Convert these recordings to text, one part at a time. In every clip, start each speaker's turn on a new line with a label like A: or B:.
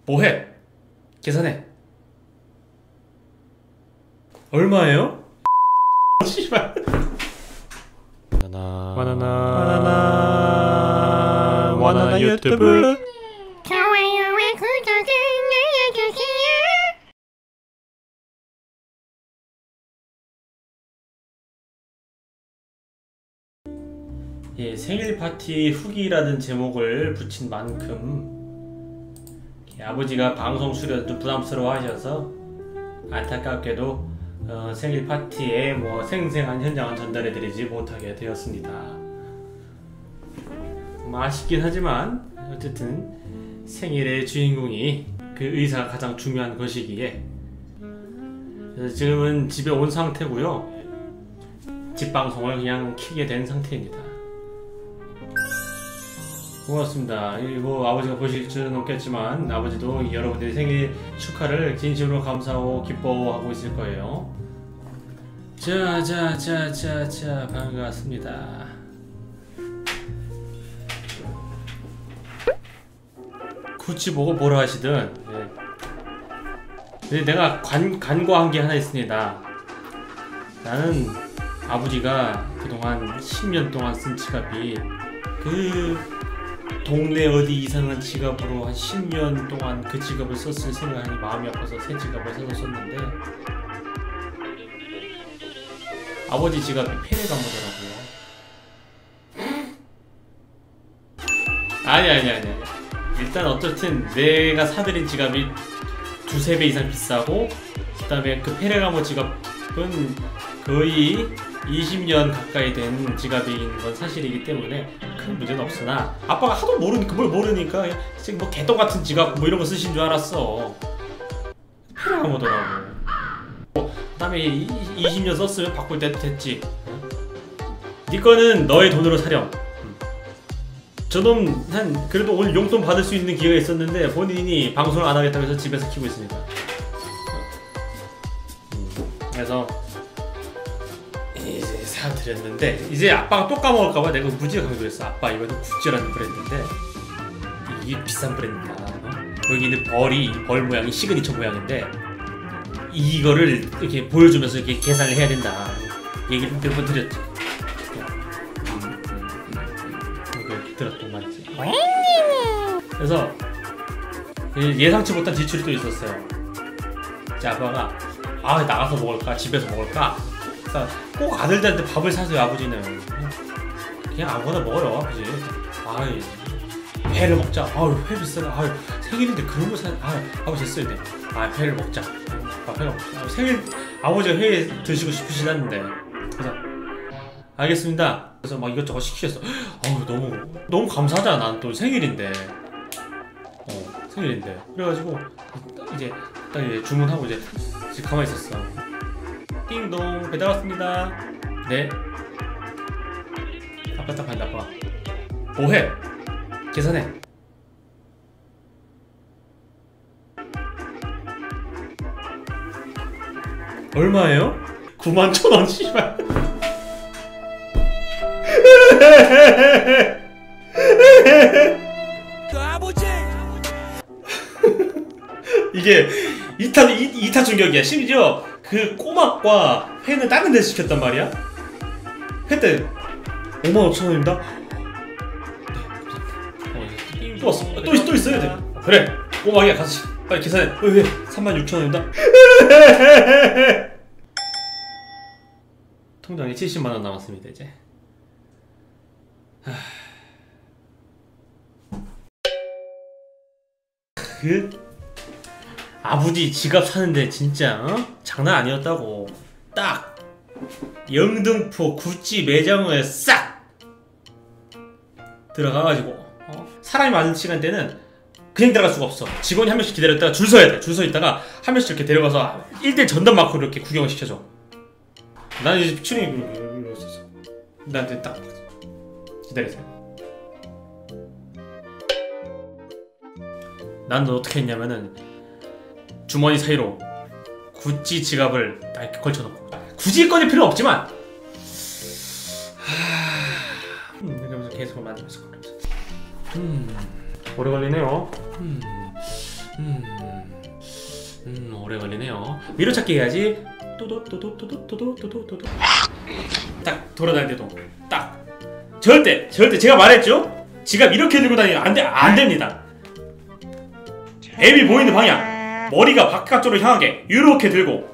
A: 뭐해? 계산해. 얼마예요? 씨발. 바나나 유튜브.
B: 좋아요와 구독을 눌러주세요.
A: 예, 생일 파티 후기라는 제목을 붙인 만큼 아버지가 방송 출연 좀 부담스러워 하셔서 안타깝게도 생일 파티에 뭐 생생한 현장은 전달해드리지 못하게 되었습니다. 아쉽긴 하지만 어쨌든 생일의 주인공이 그 의사가 가장 중요한 것이기에 그래서 지금은 집에 온 상태고요. 집 방송을 그냥 켜게 된 상태입니다. 고맙습니다. 뭐 아버지가 보실 줄은 없겠지만 아버지도 여러분들의 생일 축하를 진심으로 감사하고 기뻐하고 있을 거예요. 자 반갑습니다. 굳이 보고 뭐라 하시든 근데 내가 간과한 게 하나 있습니다. 나는 아버지가 그동안 10년 동안 쓴 지갑이 그 동네 어디 이상한 지갑으로 한 10년 동안 그 지갑을 썼을 생각이 마음이 아파서 새 지갑을 사서 썼는데 아버지 지갑이 페레가모더라고요. 아니 일단 어쨌든 내가 사들인 지갑이 두세 배 이상 비싸고 그 다음에 그 페레가모 지갑은 거의 20년 가까이 된 지갑인 건 사실이기 때문에 큰 문제는 없으나 아빠가 하도 모르니까 뭘 모르니까 지금 뭐 개똥 같은 지갑 뭐 이런 거 쓰신 줄 알았어. 페레가모더라고. 그 다음에 20년 썼으면 바꿀 때도 됐지. 네 거는 너의 돈으로 사렴. 저놈 한 그래도 오늘 용돈 받을 수 있는 기회가 있었는데 본인이 방송을 안 하겠다고 해서 집에서 키고 있습니다. 그래서 이제 사드렸는데 이제 아빠가 또 까먹을까봐 내가 무지하게 강조했어. 아빠 이거는 구찌라는 브랜드인데 이게 비싼 브랜드다. 여기 있는 벌 모양이 시그니처 모양인데 이거를 이렇게 보여주면서 이렇게 계산을 해야 된다. 얘기를 몇 번 드렸지. 들었던 말이지. 그래서 예상치 못한 지출이 또 있었어요. 제 아빠가 나가서 먹을까 집에서 먹을까. 그래서 꼭 아들들한테 밥을 사줘요. 아버지는 그냥 아무거나 먹어요. 아버지. 회를 먹자. 회 비싸다. 생일인데 그런 거 사. 아버지 했어야 돼. 회를 먹자. 회를 먹자. 생일 아버지가 회 드시고 싶으시다는데. 그래서 알겠습니다. 그래서 막 이것저것 시키셨어. 너무 감사하잖아. 난 또 생일인데. 생일인데. 그래가지고 이제 딱 이제 주문하고 이제 가만히 있었어. 띵동 배달 왔습니다. 네. 아빠 딱 봤는데 아빠가 뭐해? 계산해. 얼마예요? 91,000원 씨발. 이게 2타 충격이야. 심지어 그 꼬막과 회는 다른 데서 시켰단 말이야. 회 때 55,000원입니다. 또 왔어. 또 있어야 돼. 그래 꼬막이야. 가서 빨리 계산해. 왜 36,000원입니다. 통장에 70만원 남았습니다. 이제 아버지 지갑 사는데 진짜 장난 아니었다고. 딱 영등포 구찌 매장을 싹 들어가가지고 사람이 많은 시간대는 그냥 들어갈 수가 없어. 직원이 한 명씩 기다렸다가 줄 서야 돼. 줄 서 있다가 한 명씩 이렇게 데려가서 1대1 전담 마크로 이렇게 구경을 시켜줘. 나는 이제 추링이 있었어. 나한테 딱 기다리세요. 난 어떻게 했냐면은 주머니 사이로 구찌 지갑을 딱 이렇게 걸쳐놓고 굳이 꺼낼 필요는 없지만 이러면서 계속 만들면서 오래 걸리네요. 오래 걸리네요. 위로찾기 해야지. 또도또도또도또도도도도. 딱 돌아다닐 때도 딱. 절대 제가 말했죠. 지갑 이렇게 들고 다니면 안 됩니다. 앱이 보이는 방향, 머리가 바깥쪽으로 향하게 이렇게 들고.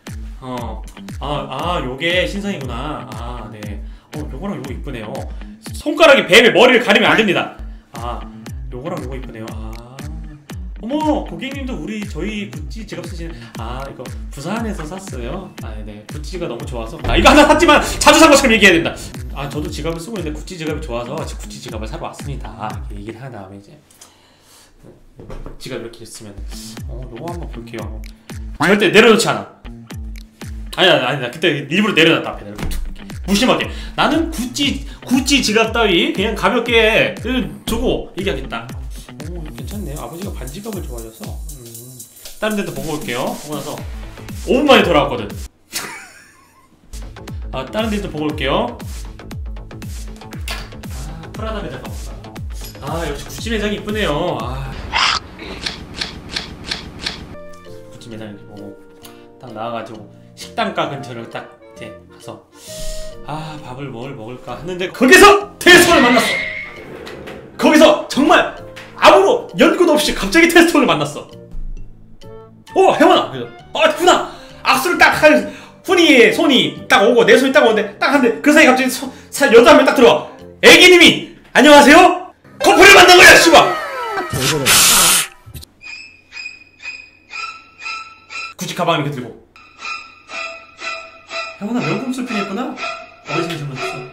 A: 요게 신상이구나. 네. 요거랑 요거 이쁘네요. 손가락이 뱀의 머리를 가리면 안 됩니다. 요거랑 요거 이쁘네요. 어머, 고객님도 저희 구찌 지갑 쓰시는. 이거 부산에서 샀어요. 네, 구찌가 너무 좋아서. 이거 하나 샀지만 자주 산 것처럼 얘기해야 된다. 저도 지갑을 쓰고 있는데 구찌 지갑이 좋아서 구찌 지갑을 사러 왔습니다. 이렇게 얘기를 한 다음에 이제 지갑 이렇게 있으면 요거 한번 볼게요. 절대 내려놓지 않아. 아니다. 그때 일부러 내려놨다 앞에 무심하게. 나는 구찌 지갑 따위 그냥 가볍게 두고 얘기하겠다. 괜찮네요. 아버지가 반지갑을 좋아하셔서. 다른 데도 보고 올게요. 보고 나서 5분 만에 돌아왔거든. 다른 데도 보고 올게요. 프라다 매장 가볼까. 역시 구찌 매장이 이쁘네요. 구찌 매장 이렇게 보고 딱 나와가지고 식당가 근처를 딱 이제 가서 밥을 뭘 먹을까 했는데 거기서 테스톤을 만났어. 거기서 정말 아무런 연고도 없이 갑자기 테스톤을 만났어. 혜원아. 그래서 훈아. 악수를 딱 한 훈이의 손이 딱 오고 내 손이 딱 오는데 딱 하는데 그 사이 갑자기 여자 한 명 딱 들어와. 애기님이 안녕하세요? 커플을 만난 거야 씨발. 구찌 가방 이렇게 들고. 혜원아 명품 술핀이었구나. 어디서 주문했어?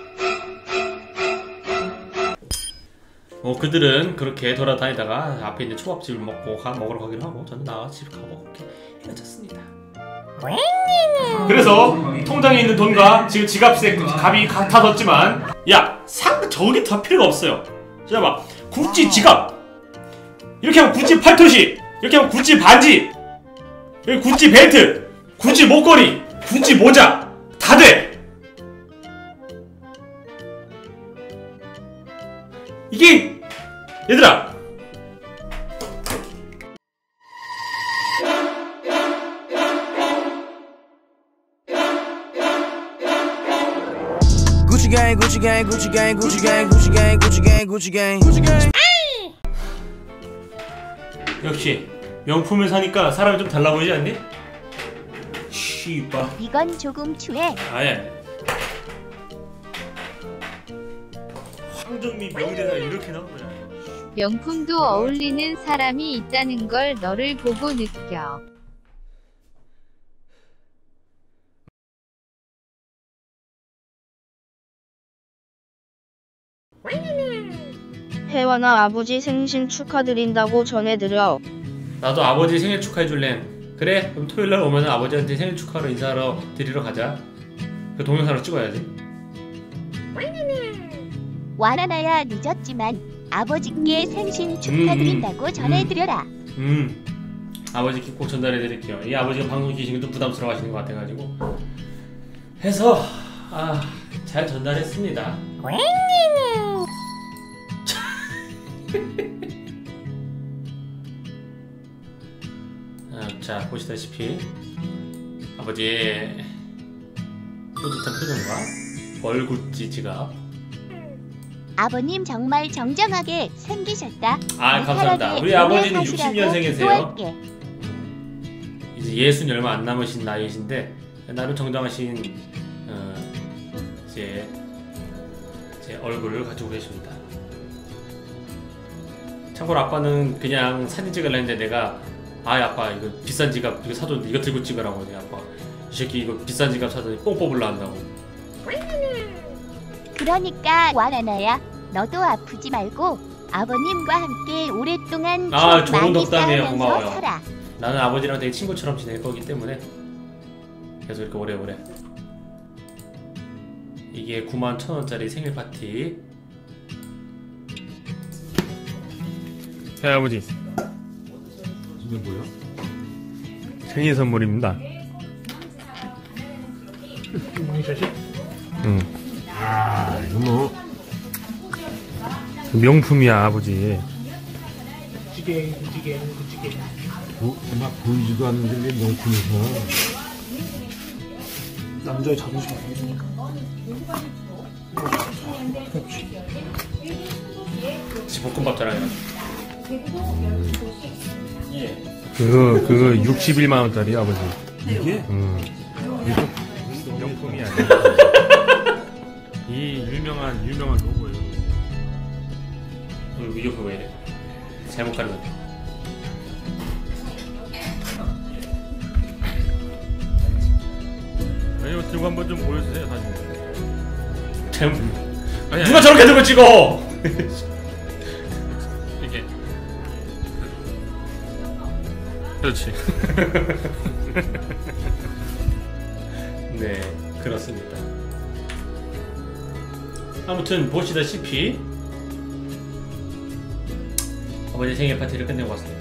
A: 그들은 그렇게 돌아다니다가 앞에 있는 초밥집을 먹으러 가기로 하고 저는 나와 집 가고 그렇게 헤어졌습니다. 그래서 통장에 있는 돈과 지금 지갑에 값이 같아졌지만 저게 다 필요가 없어요. 진짜 봐. 구찌 지갑 이렇게 하면 구찌 팔토시, 이렇게 하면 구찌 반지, 여기 구찌 벨트, 구찌 목걸이, 구찌 모자 다 돼. 이게 얘들아
C: Gucci gang, Gucci gang, Gucci gang, Gucci gang, Gucci gang, Gucci gang, Gucci gang, Gucci gang.
A: 역시 명품을 사니까 사람이 좀 달라 보이지 않니? 씨바.
B: 이건 조금 추해.
A: 황정민 명대사 이렇게 나온 거잖아.
D: 명품도 어울리는 사람이 있다는 걸 너를 보고 느껴.
E: 혜원아 아버지 생신 축하드린다고 전해드려.
A: 나도 아버지 생일 축하해줄래. 그래 그럼 토요일날 오면 아버지한테 생일 축하로 인사하러 드리러 가자. 그 동영상으로 찍어야지.
B: 와나나야 늦었지만 아버지께 생신 축하드린다고 전해드려라.
A: 아버지께 꼭 전달해드릴게요. 이 아버지가 방송 계시는 게 좀 부담스러워하시는 것 같아가지고 해서 잘 전달했습니다. 자 보시다시피 아버지의 뿌듯한 표정과 벌구찌 지갑.
B: 아버님 정말 정정하게 생기셨다.
A: 감사합니다. 우리 아버지는 60년생이세요. 이제 60이 얼마 안 남으신 나이이신데 나름 정정하신 제 얼굴을 가지고 계십니다. 참고로 아빠는 그냥 사진 찍으려 했는데 내가 아빠 이거 비싼 지갑 이거 사줬는데 이거 들고 찍으라고 했더니 아빠 이 새끼 이거 비싼 지갑 사더니 뽕 뽑으려 한다고.
B: 그러니까 와나나야 너도 아프지 말고 아버님과 함께 오랫동안
A: 좋은 덕담이에요. 고마워요.
B: 살아.
A: 나는 아버지랑 되게 친구처럼 지낼 거기 때문에 계속 이렇게 오래오래. 이게 91,000원짜리 생일 파티. 아버지
F: 이게 뭐야?
A: 생일 선물입니다.
F: 이거 뭐
A: 명품이야 아버지.
F: 막 보이지도 않는데 왜 명품에서
G: 남자의 자존심 아니겠습니까?
A: 볶음밥잖아요. 예.
H: 그거 61만 원짜리 아버지.
F: 이게?
H: 이거 명품이 아니야. 이 유명한 로고예요.
A: 이거 왜 이래? 잘못 가는 거.
H: 이거 들고 한번 좀 보여주세요 사진.
A: 잘못.
H: 아니,
A: 누가 저렇게 들고 찍어?
H: 이게 그렇지.
A: 네, 그렇습니다. 아무튼 보시다시피 아버지 생일 파티를 끝내고 왔습니다.